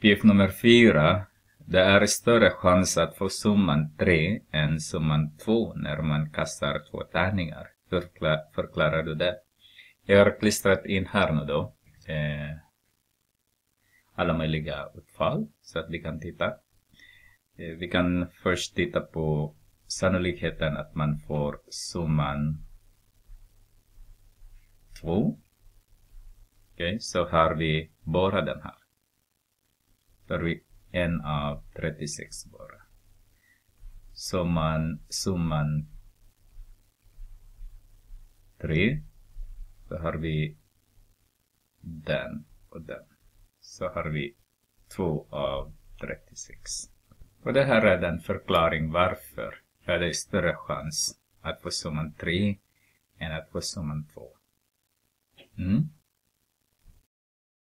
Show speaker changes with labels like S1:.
S1: Uppgift nummer 4. Det är större chans att få summan 3 än summan 2 när man kastar 2 tärningar. Förklarar du det? Jag har klistrat in här nu då alla möjliga utfall så att vi kan titta. Vi kan först titta på sannolikheten att man får summan 2. Okej, så har vi bara den här. Så har vi 1 av 36 bara. Summan 3. Så har vi den och den. Så har vi 2 av 36. Och det här är den förklaring varför är det större chans att få summan 3 än att få summan 2.